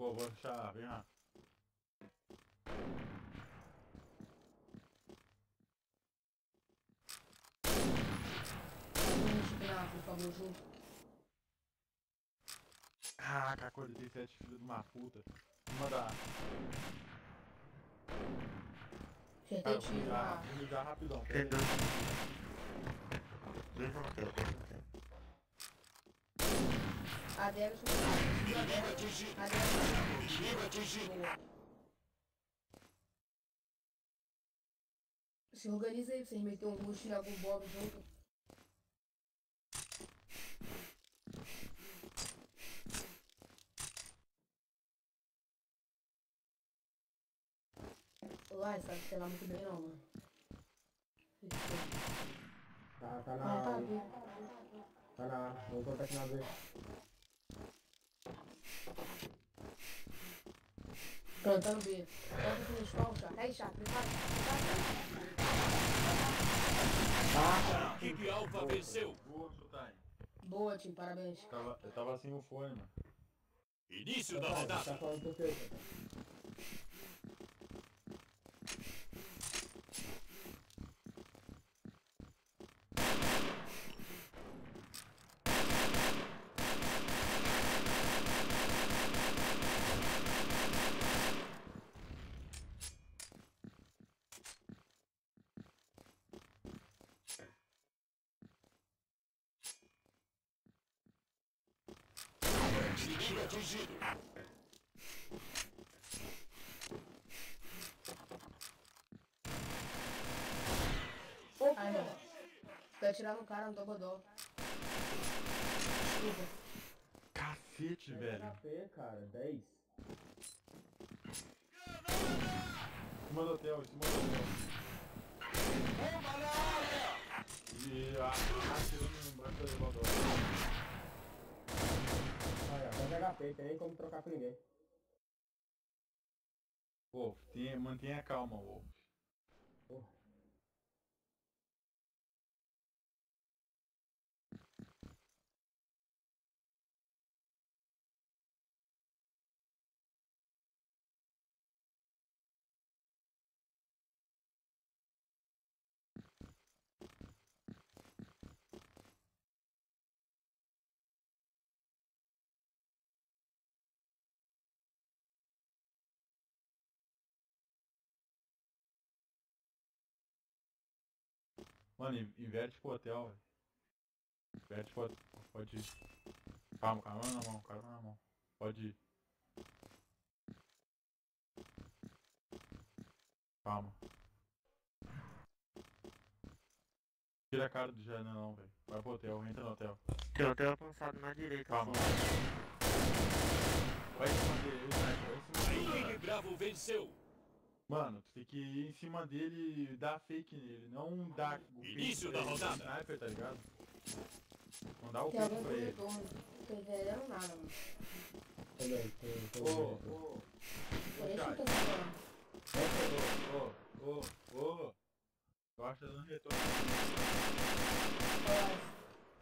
Pô, vou achar, vem lá. Por favor, junto. Ah, K-47, filho de uma puta. Uma da... Acertei tiro lá. Vou ligar rapidão. Tem dois. Adega Inimigo atingido. Inimigo atingido. Se organiza aí pra vocês meterem um rush e algum bob junto. Lá, sabe que lá muito bem não, mano. Tá Ah, tá na. bem. Tá na. Vou contar aqui na vez. Plantando B. Planta aqui no spawn, chat. Aí, chat, prepara. Equipe Alfa venceu. Boa, Sultai. Boa, time, parabéns. Eu tava sem o fone, mano. Início da Tá rodada. falando com você, cara. Inimigo atingido. Ai, mano. Vai atirar no cara, no Dogodó. Desculpa. Cacete, velho. HP, cara, 10. Em cima do hotel, em cima do hotel. Bomba na área. E atirando no branco do elevador. Olha, 10 HP, tem nem como trocar com ninguém. Wolf, mantenha calma, Wolf. Porra. Mano, inverte pro hotel, velho. Inverte pro hotel. Pode ir. Calma, calma na mão, calma na mão. Pode ir. Calma. Tira a cara do Jana não, velho. Vai pro hotel, entra no hotel. Tem hotel avançado na direita. Calma. Assim. Vai em cima dele, vai em cima A dele. equipe Bravo venceu. Mano, tu tem que ir em cima dele e dar fake nele, não dar o Início peito da pra ele, rodada. sniper, tá ligado? Não dá o Tem peito alguém pra com ele. retorno. Não tô entendendo nada, mano. Também, Ô, ô, Por isso que eu Chay. tô falando. Ô, eu acho que tá dando retorno. Olha,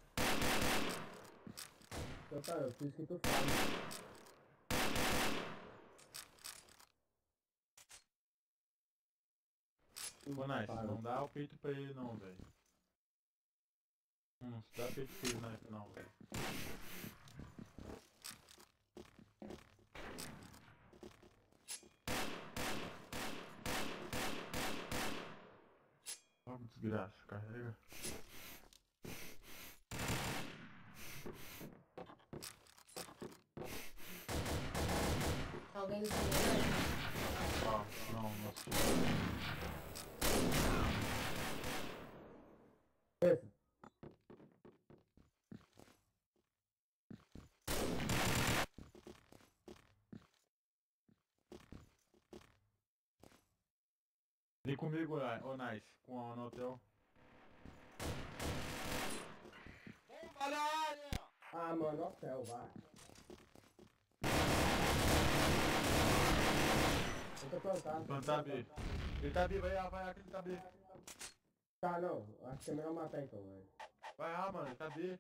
Então tá, eu preciso que tu fale. Ô, Nice, Para. não dá o peito pra ele não, velho. Não se dá peito pra ele não, velho. Ó, desgraça, carrega. alguém do time. Ó, não, nossa. Pensa. Vem comigo, ô Nice, com a no hotel. Bomba na área. Ah, mano, hotel, vai. Eu tô plantado. Plantar B. Ele tá B, vai A que ele tá B. Tá, não. Acho que é melhor matar então, velho. Vai A, mano, ele tá B.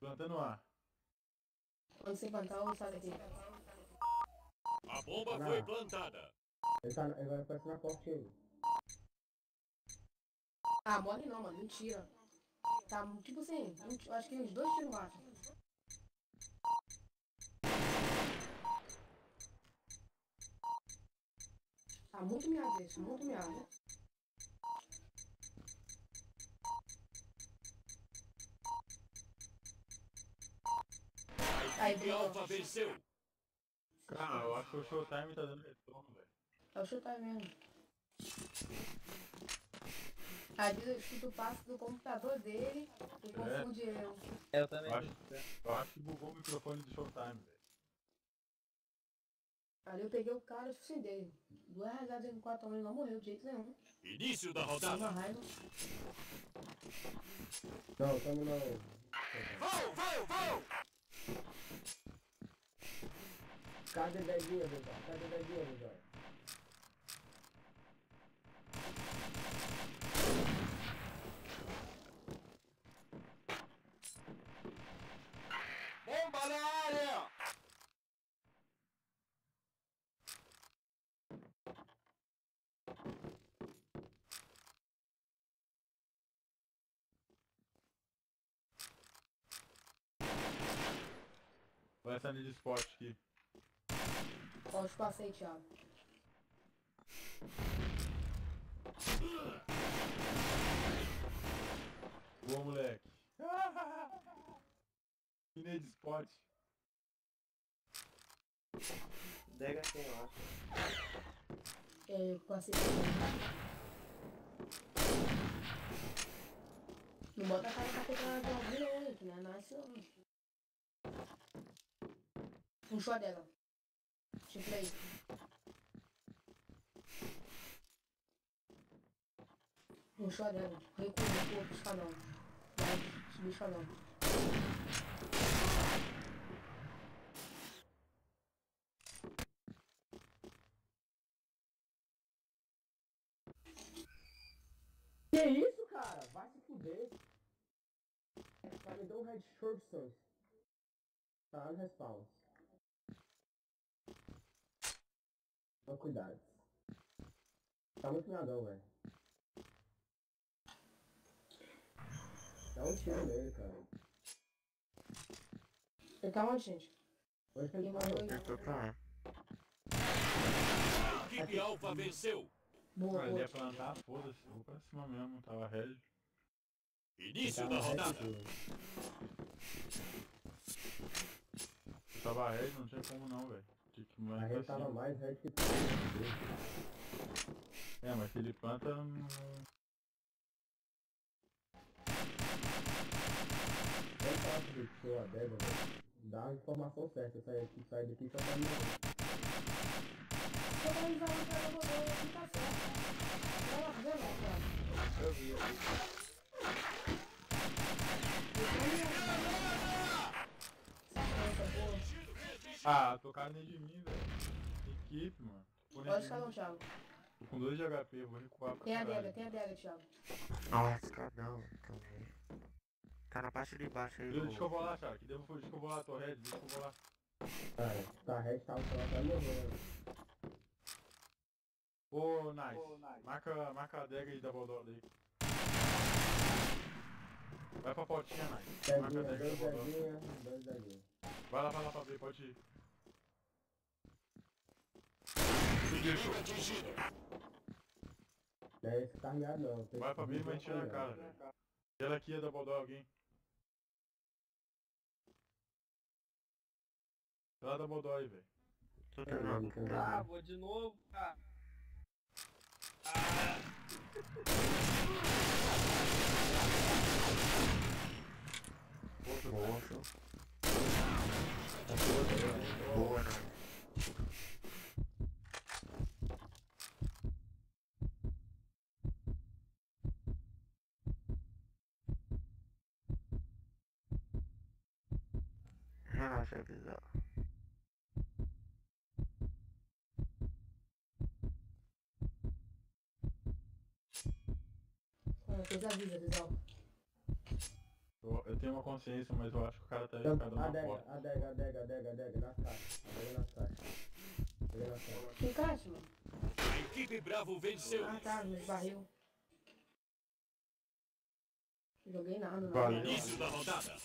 Plantando A. Quando você plantar, eu saio daqui. A bomba Não. foi plantada. Ele vai aparecer na porta aí. Ah, morre não, mano. Mentira. Tá, tipo assim, acho que uns 2 tiros matam. Tá muito miado esse, muito miado. A Aí, equipe Bruno. Alpha venceu. Cara, eu acho que o Showtime tá dando retorno, velho. É o chutar mesmo. Às vezes eu escuto o passo do computador dele e confunde eu. Eu também. Eu acho que bugou o microfone do Showtime, velho. Aí eu peguei o cara e suicidei. 2 rajadas em 4 anos, não morreu de jeito nenhum. Início da Dá uma rodada. raiva. Não, tamo não. Vou! Cadê Deguinha, Bezão? Cadê Deguinha, Bezão? Bomba na área! Vai essa linha de esporte aqui. Ó, os passei, Thiago. Boa, moleque. Linha de esporte. Dega tem, eu acho. Eu passei. Não bota a cara pra pegar de alguém não, hein, que não é nice não. Puxou a dela. Chifre aí. Puxou a dela. Recuou pro escadão. Vai subir o escadão. Que isso, cara? Vai se fuder. Cara, me deu um red short, Sans. Tá lá no respawn. Toma cuidado. Tá muito miadão, velho. Dá um tiro nele, cara. Ele tá onde, gente? Onde que ele Ele parou? morreu. Eu tô pra lá. A equipe Alpha venceu. Boa, Ele boa. ia plantar, foda-se. Vou pra cima mesmo, tava red. Início da rodada. Eu tava red, não tinha como não, velho. Tinha que A mandar rede pra tava cima. mais red que tudo. É, mas se ele planta, não... Vamos falar sobre o show adega, velho. Dá a informação certa. Sai daqui só pra mim. Tô organizando o cara do rodão aqui, tá certo. Vai lá, vê lá, Thiago. Eu vi. Sequência, boa. Ah, tocaram nem de mim, velho. Equipe, mano. Tô nem Olha o de escadão, mim. Thiago. Tô com 2 de HP, vou recuar pra Tem a caralho. adega, Thiago. Nossa, cadão também. Tá na parte de baixo aí, Deixa que eu vou o... lá, Thiago. Deixa que eu vou lá, tô red, deixa que eu vou lá. Cara, tá red, tava pra morrer. Ô, Nice. Marca a adega aí da Bodog aí. Vai pra portinha, Nice. Marca a Deguinha, adega da Bodog. dois deguinha. Vai lá pra ver, pode ir. Inimigo atingido. Não é esse carregado não. Tem Vai que pra B, vir mas tira a cara, carregado. velho. Aquela aqui é da Bodog, hein. Ela é da Bodog, velho. Tô terminando. Ah, vou de novo, cara. Boa, show. Boa, né? Relaxa, visão. Depois avisa, pessoal. Eu tenho uma consciência, mas eu acho que o cara tá dando uma porta. Adega, nas caixas. Adega nas caixas. Adega nas caixas. Que caixa, mano? A equipe Bravo venceu. Ah, tá, nos barril. Joguei nada, não. Valeu. Início da rodada.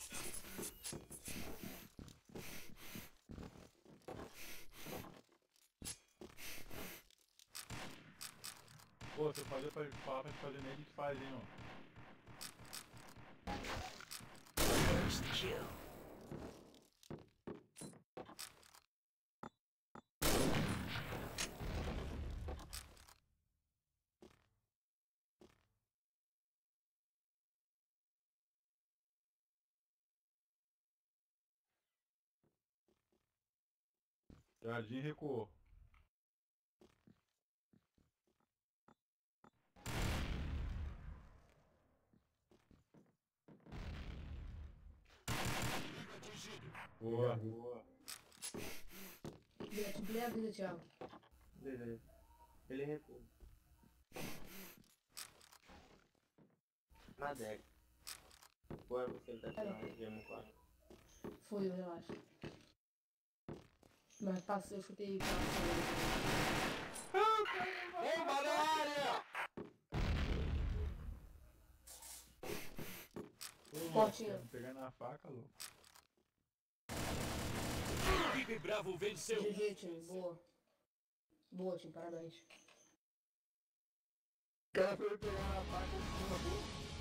Pô, se eu fazer pra falar pra fazer nem a gente faz, hein, mano. Jardim recuou. Boa. Lê a vida, Thiago. Beleza. Ele recua. Na deck. Ou é você que tá tirando de M4? Foi, eu relaxo. Mas passei, eu chutei pra Bomba na área! Portinha. Quer me pegar na faca, louco. Equipe Bravo venceu. GG, time, boa. Boa, time, parabéns. O cara foi pegar na faca em cima, pô.